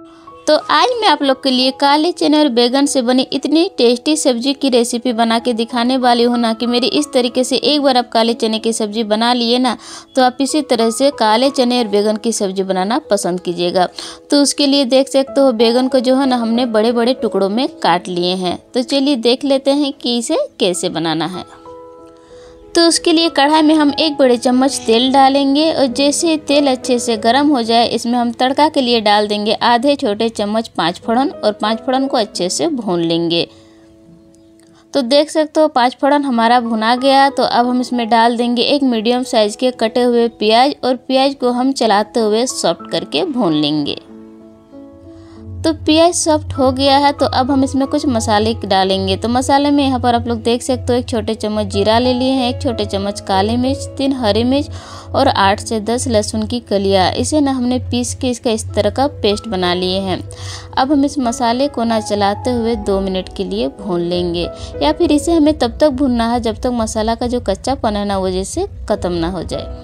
तो आज मैं आप लोग के लिए काले चने और बैगन से बनी इतनी टेस्टी सब्जी की रेसिपी बना के दिखाने वाली हूँ ना कि मेरी इस तरीके से एक बार आप काले चने की सब्जी बना लिए ना तो आप इसी तरह से काले चने और बैगन की सब्जी बनाना पसंद कीजिएगा। तो उसके लिए देख सकते हो बैगन को जो है ना हमने बड़े बड़े टुकड़ों में काट लिए हैं। तो चलिए देख लेते हैं कि इसे कैसे बनाना है। तो उसके लिए कढ़ाई में हम 1 बड़े चम्मच तेल डालेंगे और जैसे तेल अच्छे से गर्म हो जाए इसमें हम तड़का के लिए डाल देंगे आधे छोटे चम्मच 5 फोड़न और 5 फोड़न को अच्छे से भून लेंगे। तो देख सकते हो 5 फोड़न हमारा भुना गया। तो अब हम इसमें डाल देंगे 1 मीडियम साइज के कटे हुए प्याज और प्याज को हम चलाते हुए सॉफ्ट करके भून लेंगे। तो प्याज सॉफ्ट हो गया है। तो अब हम इसमें कुछ मसाले डालेंगे। तो मसाले में यहाँ पर आप लोग देख सकते हो 1 छोटे चम्मच जीरा ले लिए हैं, 1 छोटे चम्मच काली मिर्च, 3 हरी मिर्च और 8 से 10 लहसुन की कलियाँ। इसे ना हमने पीस के इसका इस तरह का पेस्ट बना लिए हैं। अब हम इस मसाले को ना चलाते हुए 2 मिनट के लिए भून लेंगे या फिर इसे हमें तब तक भूनना है जब तक मसाला का जो कच्चापन है ना वो जैसे ख़त्म ना हो जाए।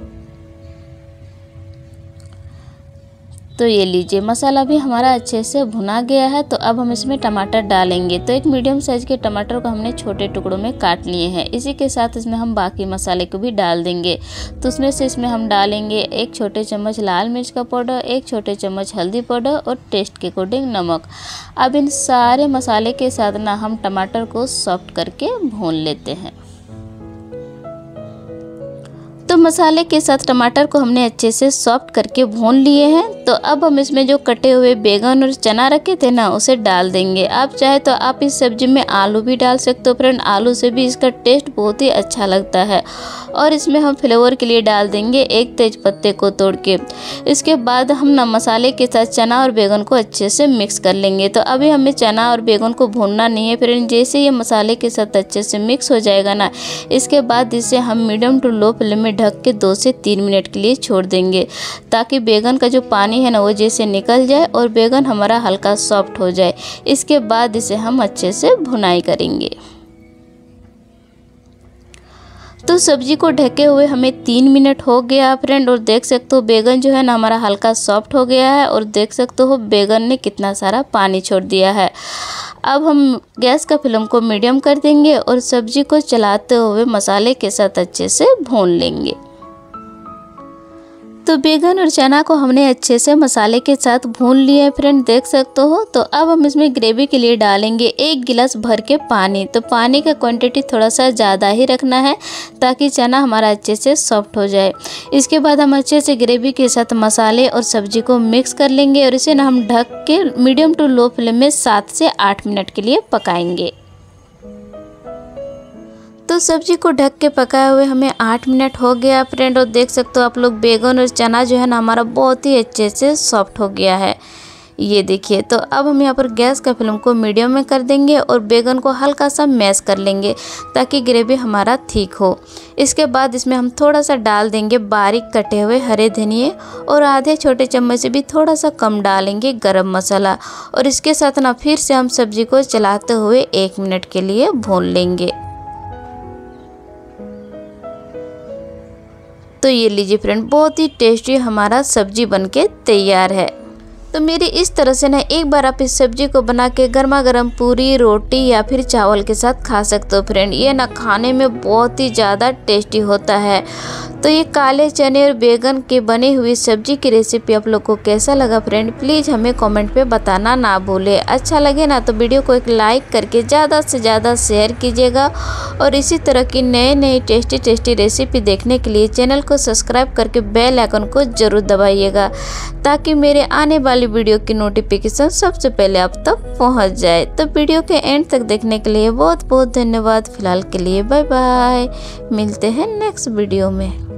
तो ये लीजिए मसाला भी हमारा अच्छे से भुना गया है। तो अब हम इसमें टमाटर डालेंगे। तो 1 मीडियम साइज के टमाटर को हमने छोटे टुकड़ों में काट लिए हैं। इसी के साथ इसमें हम बाकी मसाले को भी डाल देंगे। तो इसमें हम डालेंगे 1 छोटे चम्मच लाल मिर्च का पाउडर, 1 छोटे चम्मच हल्दी पाउडर और टेस्ट के अकॉर्डिंग नमक। अब इन सारे मसाले के साथ ना हम टमाटर को सॉफ्ट करके भून लेते हैं। तो मसाले के साथ टमाटर को हमने अच्छे से सॉफ्ट करके भून लिए हैं। तो अब हम इसमें जो कटे हुए बैगन और चना रखे थे ना उसे डाल देंगे। आप चाहे तो आप इस सब्जी में आलू भी डाल सकते हो फ्रेंड, आलू से भी इसका टेस्ट बहुत ही अच्छा लगता है। और इसमें हम फ्लेवर के लिए डाल देंगे 1 तेज पत्ते को तोड़ के। इसके बाद हम ना मसाले के साथ चना और बैगन को अच्छे से मिक्स कर लेंगे। तो अभी हमें चना और बैगन को भूनना नहीं है फ्रेंड, जैसे ये मसाले के साथ अच्छे से मिक्स हो जाएगा ना इसके बाद इसे हम मीडियम टू लो फ्लेम में ढक के 2 से 3 मिनट के लिए छोड़ देंगे ताकि बैगन का जो पानी है ना वो जैसे निकल जाए और बैगन हमारा हल्का सॉफ्ट हो जाए। इसके बाद इसे हम अच्छे से भुनाई करेंगे। तो सब्जी को ढके हुए हमें 3 मिनट हो गया फ्रेंड और देख सकते हो बैगन जो है ना हमारा हल्का सॉफ्ट हो गया है और देख सकते हो बैगन ने कितना सारा पानी छोड़ दिया है। अब हम गैस का फ्लेम को मीडियम कर देंगे और सब्जी को चलाते हुए मसाले के साथ अच्छे से भून लेंगे। तो बैगन और चना को हमने अच्छे से मसाले के साथ भून लिया है फ्रेंड, देख सकते हो। तो अब हम इसमें ग्रेवी के लिए डालेंगे 1 गिलास भर के पानी। तो पानी का क्वांटिटी थोड़ा सा ज़्यादा ही रखना है ताकि चना हमारा अच्छे से सॉफ्ट हो जाए। इसके बाद हम अच्छे से ग्रेवी के साथ मसाले और सब्जी को मिक्स कर लेंगे और इसे ना हम ढक के मीडियम टू लो फ्लेम में 7 से 8 मिनट के लिए पकाएंगे। तो सब्जी को ढक के पकाए हुए हमें 8 मिनट हो गया फ्रेंड और देख सकते हो आप लोग बैगन और चना जो है ना हमारा बहुत ही अच्छे से सॉफ्ट हो गया है, ये देखिए। तो अब हम यहाँ पर गैस का फ्लेम को मीडियम में कर देंगे और बैगन को हल्का सा मैश कर लेंगे ताकि ग्रेवी हमारा ठीक हो। इसके बाद इसमें हम थोड़ा सा डाल देंगे बारीक कटे हुए हरे धनिए और आधे छोटे चम्मच से भी थोड़ा सा कम डालेंगे गरम मसाला और इसके साथ ना फिर से हम सब्जी को चलाते हुए 1 मिनट के लिए भून लेंगे। तो ये लीजिए फ्रेंड बहुत ही टेस्टी हमारा सब्जी बनके तैयार है। तो मेरी इस तरह से ना एक बार आप इस सब्जी को बना के गर्मा गर्म पूरी रोटी या फिर चावल के साथ खा सकते हो फ्रेंड। ये ना खाने में बहुत ही ज़्यादा टेस्टी होता है। तो ये काले चने और बैगन के बनी हुई सब्जी की रेसिपी आप लोग को कैसा लगा फ्रेंड, प्लीज़ हमें कमेंट पे बताना ना भूले। अच्छा लगे ना तो वीडियो को एक लाइक करके ज़्यादा से ज़्यादा शेयर कीजिएगा और इसी तरह की नए टेस्टी रेसिपी देखने के लिए चैनल को सब्सक्राइब करके बेल आइकन को ज़रूर दबाइएगा ताकि मेरे आने वाली वीडियो की नोटिफिकेशन सबसे पहले आप तक पहुंच जाए। तो वीडियो के एंड तक देखने के लिए बहुत बहुत धन्यवाद। फिलहाल के लिए बाय बाय, मिलते हैं नेक्स्ट वीडियो में।